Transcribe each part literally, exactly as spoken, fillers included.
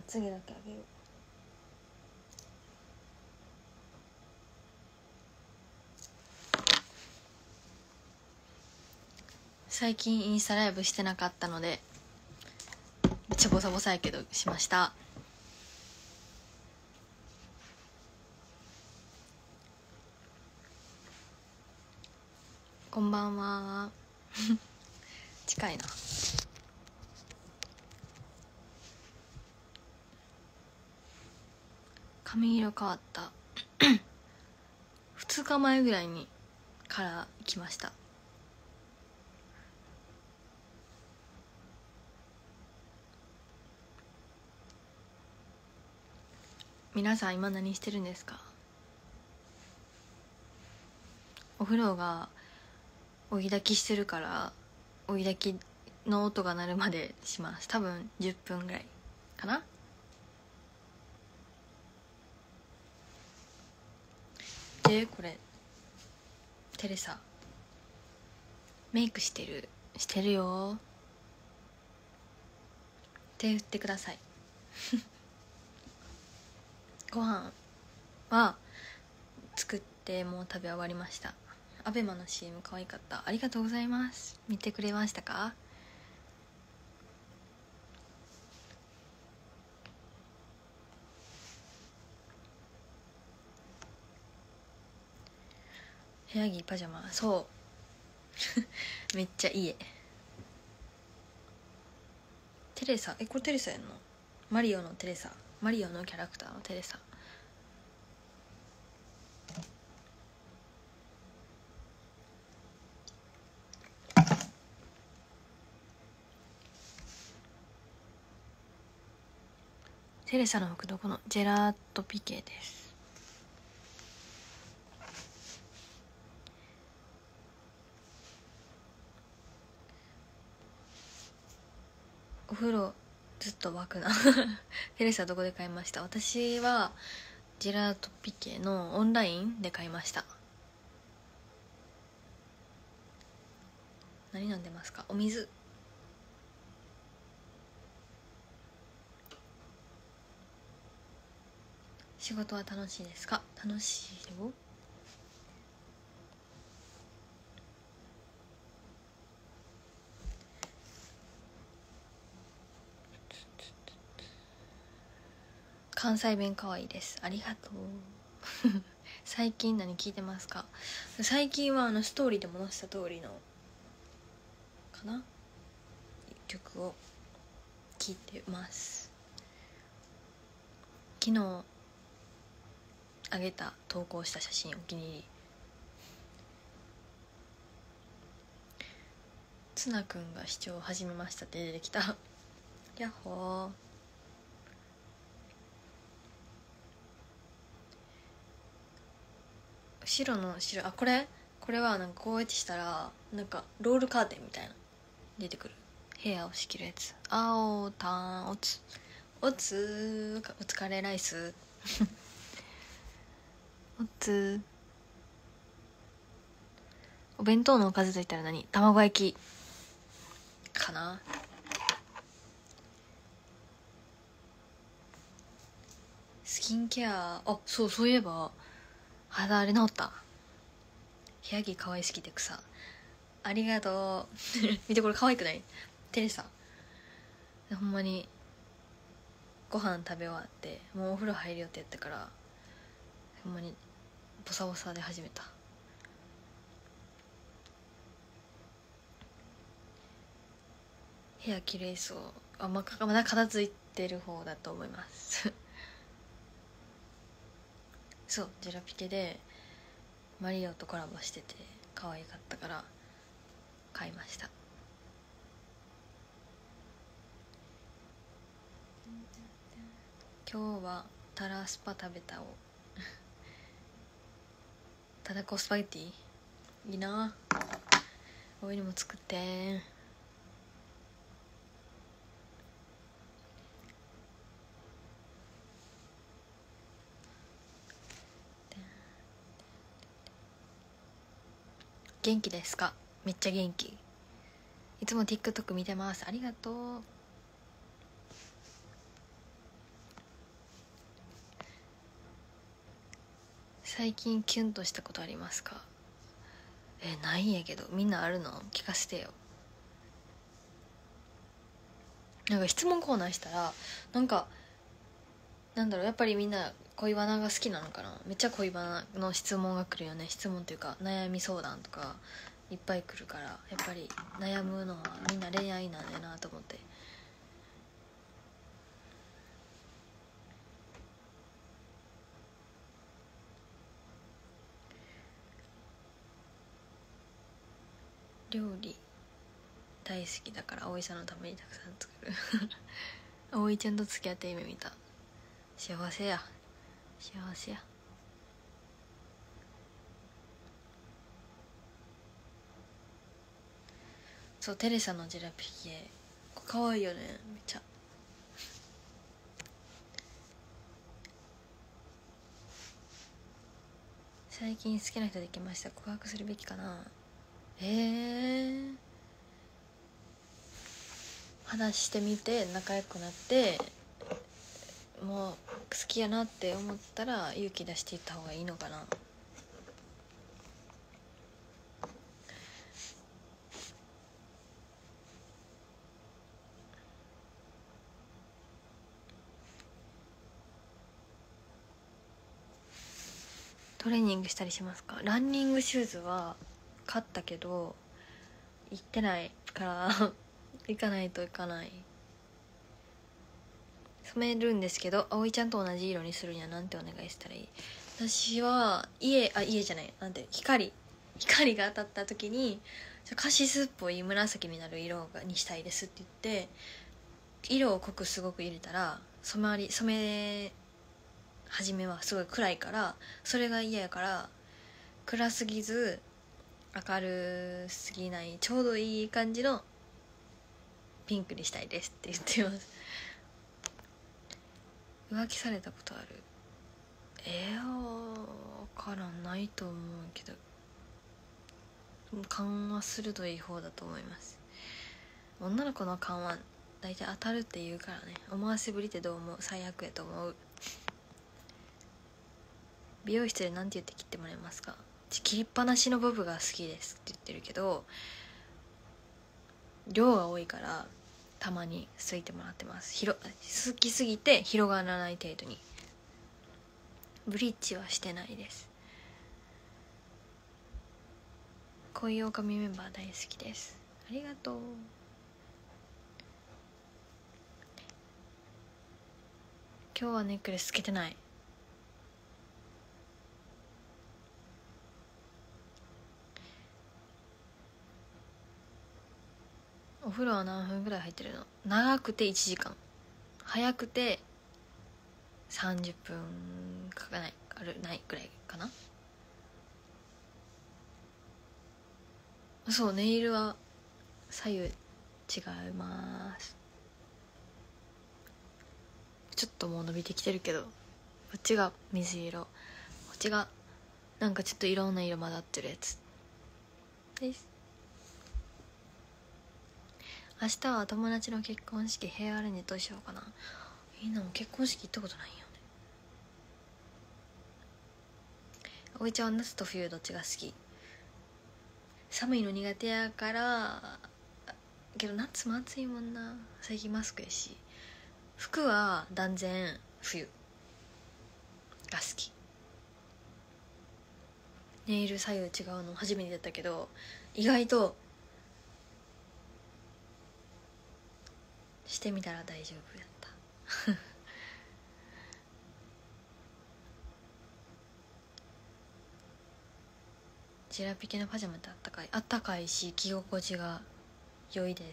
つげだけあげる。最近インスタライブしてなかったのでめっちゃボサボサやけどしました。こんばんは近いな。髪色変わったふつかまえぐらいにから来ました。皆さん今何してるんですか？お風呂が追い焚きしてるから追い焚きの音が鳴るまでします。多分じゅっぷんぐらいかな。でこれテレサメイクしてるしてるよ。手振ってくださいご飯は作ってもう食べ終わりました。アベマの シーエム 可愛かった。ありがとうございます。見てくれましたか？部屋着パジャマそうめっちゃいい。テレサ、えこれテレサやんの？マリオのテレサ、マリオのキャラクターのテレサ。テレサの服どこの？ジェラートピケです。お風呂ずっと沸くなテレサどこで買いました？私はジェラートピケのオンラインで買いました。何飲んでますか？お水。仕事は楽しいですか？楽しいよ。関西弁可愛いです。ありがとう最近何聞いてますか？最近はあのストーリーでも載せた通りのかな曲を聴いてます。昨日あげた投稿した写真お気に入り。ツナくんが視聴を始めましたって出てきたやっほー。白の白、あこれこれはなんかこうやってしたらなんかロールカーテンみたいな出てくる部屋を仕切るやつ。青たんおつおつお疲れライスおつお弁当のおかずといったら何？卵焼きかな。スキンケア、あそうそういえば肌荒れ治った。部屋着可愛すぎて草。ありがとう見てこれ可愛くない？テレサほんまにご飯食べ終わってもうお風呂入るよってやったからほんまにボサボサで始めた。部屋綺麗そう。あままだ片付いてる方だと思いますそうジェラピケでマリオとコラボしてて可愛かったから買いました。今日はタラスパ食べたをただこスパゲッティいいな。おいにも作って元気ですか？めっちゃ元気。いつも TikTok 見てます。ありがとう。 最近キュンとしたことありますか？え、ないんやけど、みんなあるの？聞かせてよ。なんか質問コーナーしたら、なんかなんだろう、やっぱりみんな恋バナが好きなのかな。めっちゃ恋バナの質問が来るよね。質問というか悩み相談とかいっぱい来るから、やっぱり悩むのはみんな恋愛なんだなと思って。料理大好きだから葵さんのためにたくさん作る葵ちゃんと付き合って夢見た。幸せや幸せや。そう、テレサのジェラピケかわいいよね、めっちゃ。最近好きな人できました。告白するべきかな。えー、話してみて仲良くなってもう好きやなって思ったら勇気出していった方がいいのかな。トレーニングしたりしますか？ランニングシューズは買ったけど行ってないから行かないといかない。染めるんですけど、葵ちゃんと同じ色にするにはなんてお願いしたらいい？私は家あ家じゃないなんて光光が当たった時にカシスっぽい紫になる色にしたいですって言って、色を濃くすごく入れたら染まり染め初めはすごい暗いから、それが嫌やから暗すぎず明るすぎないちょうどいい感じのピンクにしたいですって言ってます。浮気されたことある？えー、分からん、ないと思うけど勘は鋭い方だと思います。女の子の勘は大体当たるって言うからね。思わせぶりってどう思う？最悪やと思う。美容室で何て言って切ってもらえますか？切りっぱなしのボブが好きですって言ってるけど量が多いからたまにすいてもらってます。広好きすぎて広がらない程度に。ブリッジはしてないです。恋狼メンバー大好きです。ありがとう。今日はネックレスつけてない。お風呂は何分ぐらい入ってるの？長くていちじかん、早くてさんじゅっぷんかかないあるないぐらいかな。そう、ネイルは左右違います。ちょっともう伸びてきてるけど、こっちが水色、こっちがなんかちょっといろんな色混ざってるやつです。明日は友達の結婚式、ヘアアレンジどうしようかな。みんなも結婚式行ったことないよね。おいちゃんは夏と冬どっちが好き？寒いの苦手やからけど夏も暑いもんな。最近マスクやし。服は断然冬が好き。ネイル左右違うの初めてだったけど意外としてみたら大丈夫やったジェラピケのパジャマってあったかい？あったかいし着心地が良いです。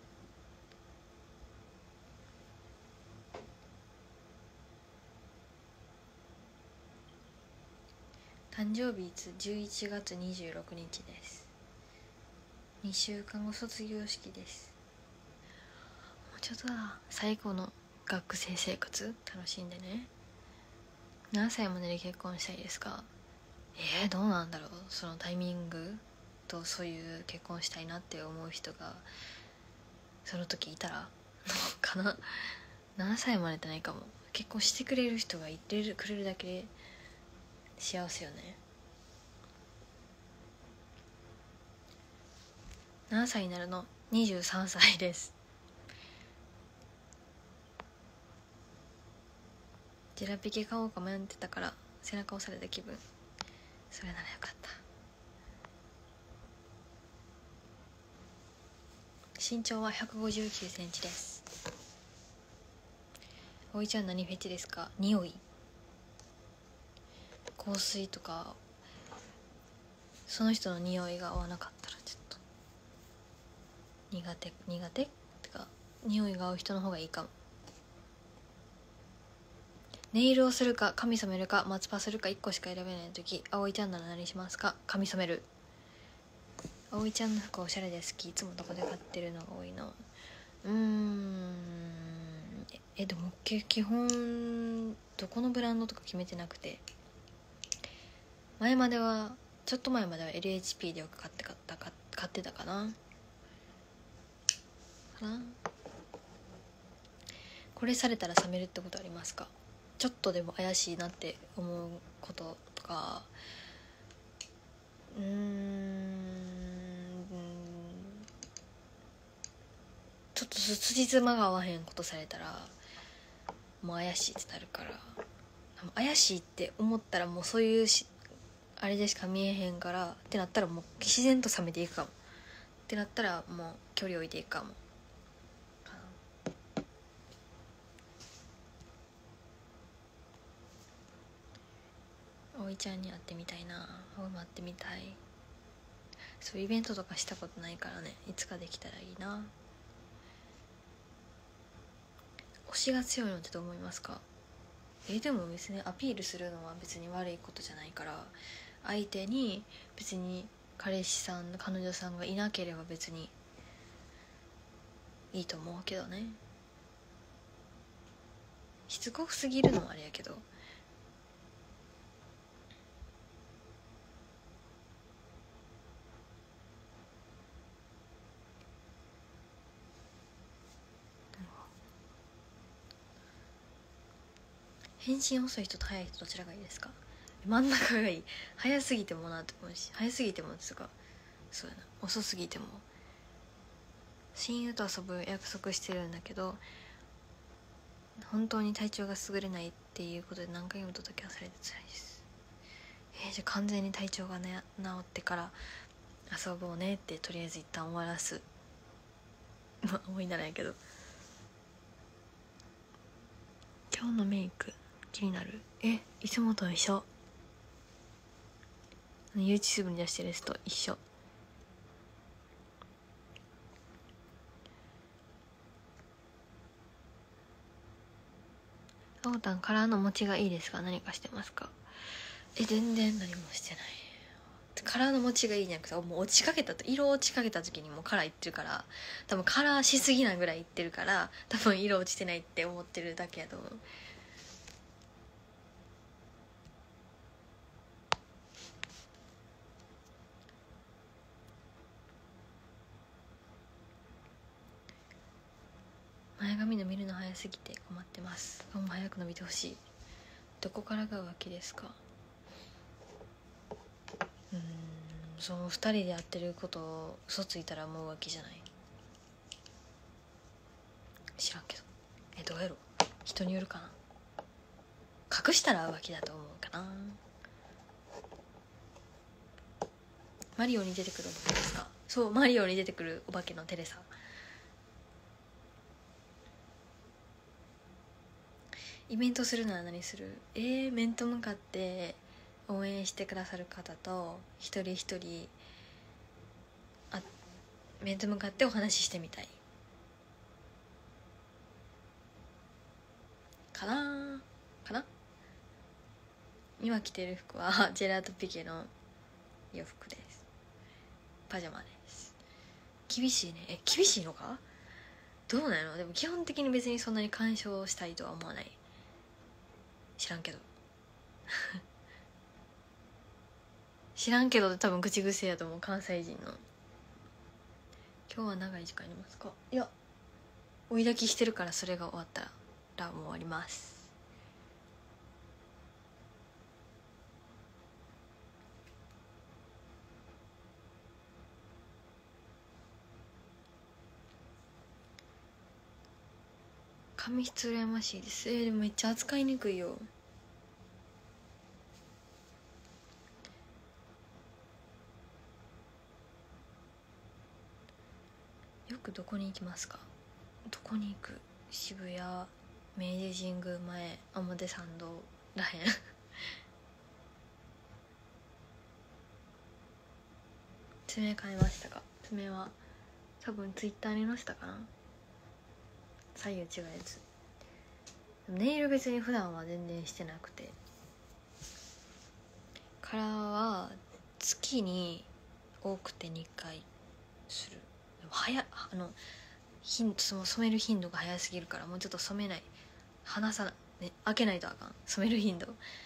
誕生日いつ？じゅういちがつにじゅうろくにちです。にしゅうかんご卒業式です。もうちょっとだ。最後の学生生活楽しんでね。何歳までに結婚したいですか？えー、どうなんだろう。そのタイミングとそういう結婚したいなって思う人がその時いたらかな。何歳までってないかも。結婚してくれる人がいてくれるだけ幸せよね。何歳になるの？にじゅうさんさいです。ジェラピケ買おうか迷ってたから背中押された気分。それならよかった。身長はひゃくごじゅうきゅうセンチです。おいちゃん何フェチですか？匂い、香水とか、その人の匂いが合わなかったらちょっと苦手苦手ってか、匂いが合う人の方がいいかも。ネイルをするか髪染めるか松葉するかいっこしか選べないとき、葵ちゃんなら何しますか？髪染める。葵ちゃんの服おしゃれで好き。いつもどこで買ってるのが多いの？うーんえでも基本どこのブランドとか決めてなくて、前まではちょっと前までは エルエイチピー でよく買って買った買ってたかなかな。これされたら冷めるってことありますか？ちょっとでも怪しいなって思うこととか、うーんちょっと辻褄が合わへんことされたらもう怪しいってなるから、怪しいって思ったらもうそういうしあれでしか見えへんからってなったらもう自然と冷めていくかもってなったらもう距離置いていくかも。葵ちゃんに会ってみたいな。会ってみたい。そういうイベントとかしたことないからね、いつかできたらいいな。推しが強いのってどう思いますか？えでも別にアピールするのは別に悪いことじゃないから、相手に別に彼氏さん彼女さんがいなければ別にいいと思うけどね。しつこくすぎるのはあれやけど、返信遅い人と早い人どちらがいいですか？真ん中がいい。早すぎてもなって思うし、早すぎてもですか、そうやな、遅すぎても。親友と遊ぶ約束してるんだけど本当に体調が優れないっていうことで何回も届けはされて辛いです。えー、じゃあ完全に体調が、ね、治ってから遊ぼうねってとりあえず一旦終わらす。まあ思いならやけど。今日のメイク気になる。えいつもと一緒。 YouTube に出してるやつと一緒。あおたん、カラーの持ちがいいですか？何かしてますか？え全然何もしてない。カラーの持ちがいいんじゃなくて、もう落ちかけたと色落ちかけた時にもうカラーいってるから、多分カラーしすぎなぐらいいってるから、多分色落ちてないって思ってるだけやと思う。前髪の見るの早すぎて困ってます。もう早く伸びてほしい。どこからが浮気ですか？うーんそのふたりでやってることを嘘ついたらもう浮気じゃない？知らんけど。えどうやろ、人によるかな。隠したら浮気だと思うかな。マリオに出てくるお化けですか？そう、マリオに出てくるお化けのテレサ。イベントするなら何する？えー、面と向かって応援してくださる方と一人一人あ面と向かってお話ししてみたいかなかな。今着てる服はジェラートピケの洋服です。パジャマです。厳しいね。え厳しいのか？どうなの？でも基本的に別にそんなに干渉したいとは思わない。知らんけど知らんけど多分口癖やと思う、関西人の。今日は長い時間いりますか？いや追い焚きしてるから、それが終わったらもう終わります。 髪質羨ましいです。えー、でもめっちゃ扱いにくいよ。よくどこに行きますか？どこに行く？渋谷、明治神宮前、表参道らへん爪買いましたか？爪は多分ツイッターに載せたかな。左右違うやつ。ネイル別に普段は全然してなくて、カラーは月に多くてにかいする。でも早あの頻その染める頻度が早すぎるから、もうちょっと染めない、離さない、ね、開けないとあかん、染める頻度。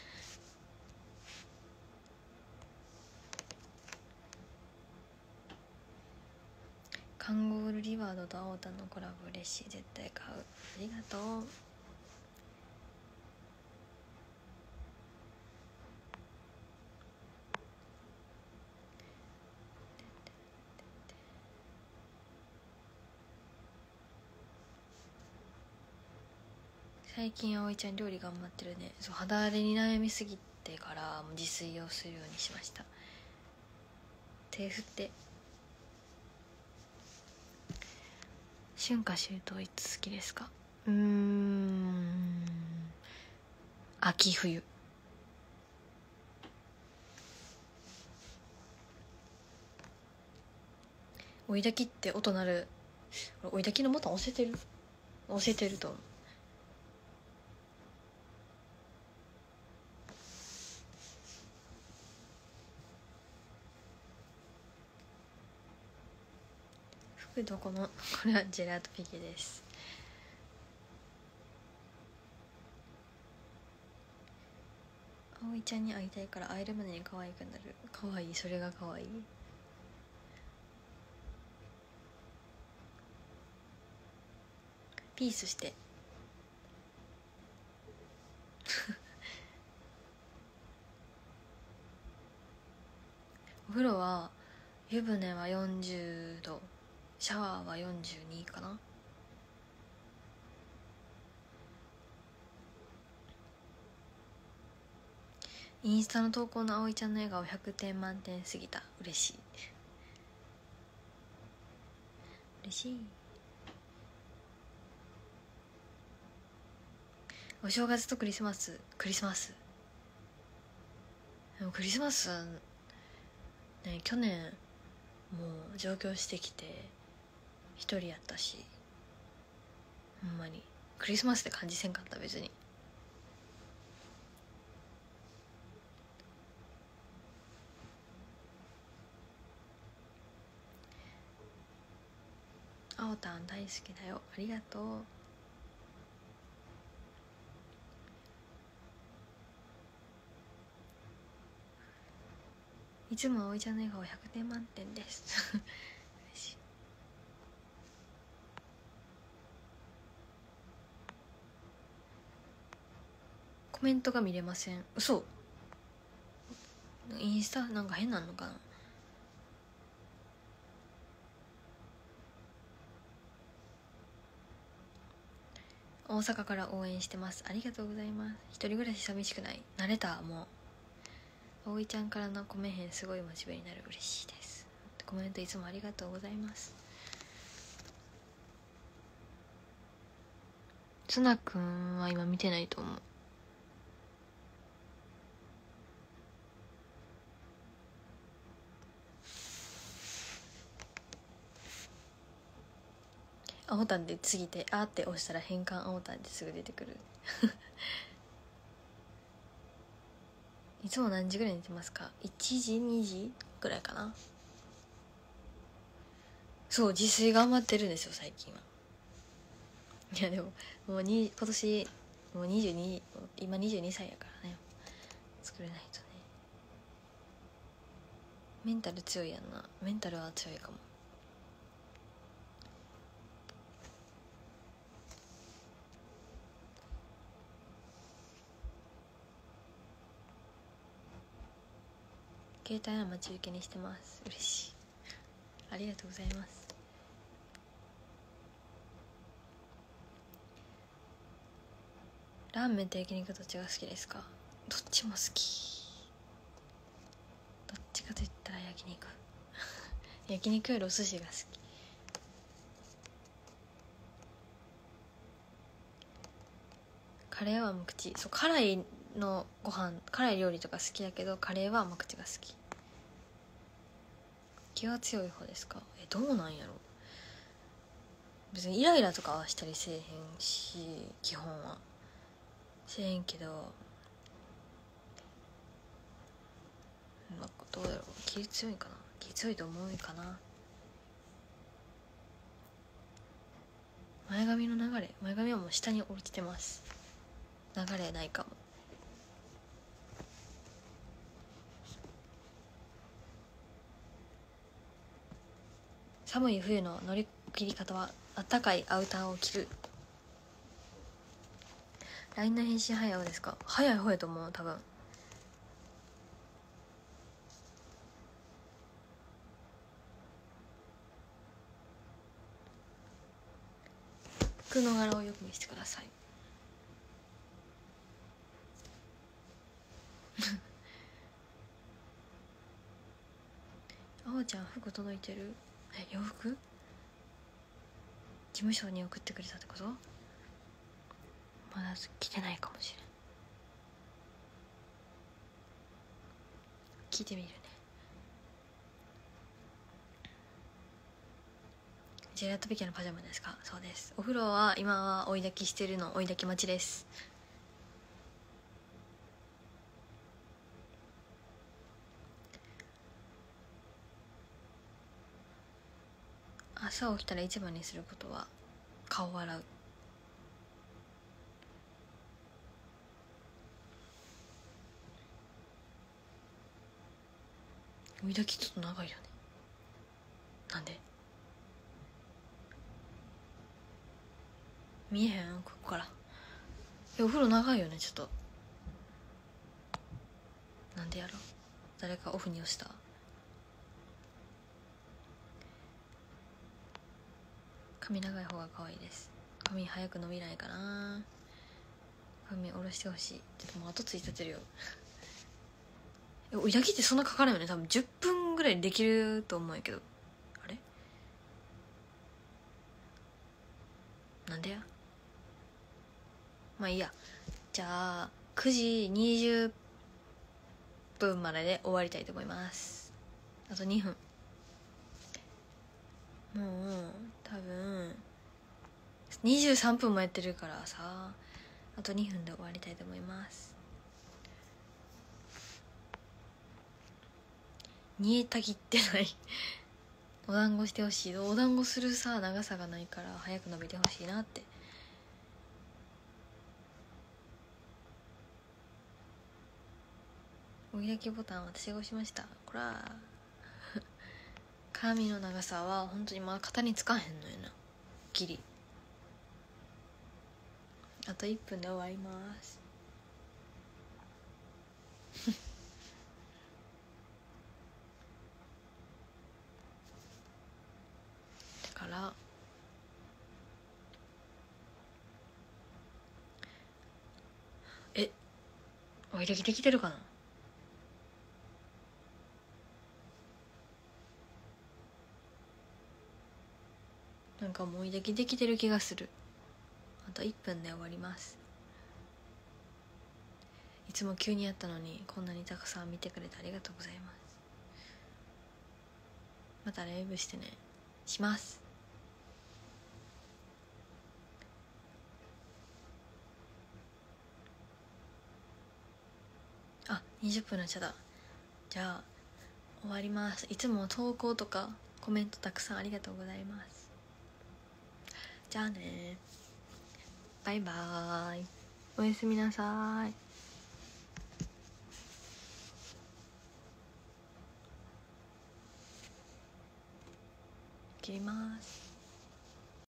カンゴールリワードと青田のコラボ嬉しい、絶対買う。ありがとう。最近葵ちゃん料理頑張ってるね。そう、肌荒れに悩みすぎてからもう自炊をするようにしました。手振って。春夏秋冬いつ好きですか？うーん秋冬。追い炊きって音鳴る。追い炊きのボタン押せてる押せてると思う。服どこの？これはジェラートピケです。葵ちゃんに会いたいから会えるまでに可愛くなる。可愛い、それが可愛い。ピースしてお風呂は湯船はよんじゅうど、シャワーはよんじゅうにかな。インスタの投稿の葵ちゃんの笑顔ひゃくてん満点すぎた。嬉しい嬉しい。お正月とクリスマス。クリスマスでもクリスマスね、去年もう上京してきて一人やったし、ほんまにクリスマスって感じせんかった。別に青たん大好きだよ。ありがとう。いつも葵ちゃんの笑顔ひゃくてん満点です嬉しい。コメントが見れません。嘘。インスタなんか変なのかな。大阪から応援してます。ありがとうございます。一人暮らし寂しくない？慣れた。もう葵ちゃんからのコメへんすごいモチベになる。嬉しいです。コメントいつもありがとうございます。ツナくんは今見てないと思う。青タンで次であーって押したら変換青タンってすぐ出てくるいつも何時ぐらいに寝てますか？いちじにじぐらいかな。そう、自炊頑張ってるんですよ最近は。いやでももうに今年もうにじゅうに、今にじゅうにさいやからね、作れないとね。メンタル強いやんな。メンタルは強いかも。携帯は待ち受けにしてます。嬉しい、ありがとうございます。 ラーメンと焼肉どっちが好きですか？どっちも好き。どっちかと言ったら焼肉焼肉よりお寿司が好き。カレーは甘口。そう、辛いのご飯、辛い料理とか好きやけどカレーは甘口が好き。気が強い方ですか？え、どうなんやろ。別にイライラとかはしたりせえへんし、基本はせえへんけど、まあ、どうやろう。気強いかな。気強いと思うかな。前髪の流れ、前髪はもう下に落ちてます。流れないかも。寒い冬の乗り切り方はあったかいアウターを着る。 ライン の返信早い方ですか？早い方やと思う。多分服の柄をよく見せてくださいあおちゃん服届いてる？え、洋服？事務所に送ってくれたってこと？まだ来てないかもしれん。聞いてみるね。ジェラートピケのパジャマですか？そうです。お風呂は今は追い炊きしてるの。追い炊き待ちです。朝起きたら一番にすることは顔を洗う。追い炊きちょっと長いよね。なんで？見えへんここから。え、お風呂長いよね。ちょっとなんでやろ。誰かオフに押した？髪長い方が可愛いです。髪早く伸びないかな。髪下ろしてほしい。ちょっともう後ついててるよえ、追い炊きってそんなかかるよね。多分じゅっぷんぐらいできると思うんやけど。あれなんでや。まあいいや。じゃあくじにじゅっぷんまでで終わりたいと思います。あとにふん。もう多分にじゅうさんぷんもやってるからさ、あとにふんで終わりたいと思います。煮えたぎってないお団子してほしい。お団子するさ長さがないから早く伸びてほしいなって。追い焼きボタン私が押しました。こら髪の長さは本当にまだ型につかへんのよな。ギリ。あといっぷんで終わりますだからえ追い出きできてるかな。なんかもう追い出きできてる気がする。あといっぷんで終わります。いつも急にやったのにこんなにたくさん見てくれてありがとうございます。またライブしてね。します。あ、にじゅっぷんの茶だ。じゃあ終わります。いつも投稿とかコメントたくさんありがとうございます。じゃあね、バイバーイ。おやすみなさい。切ります。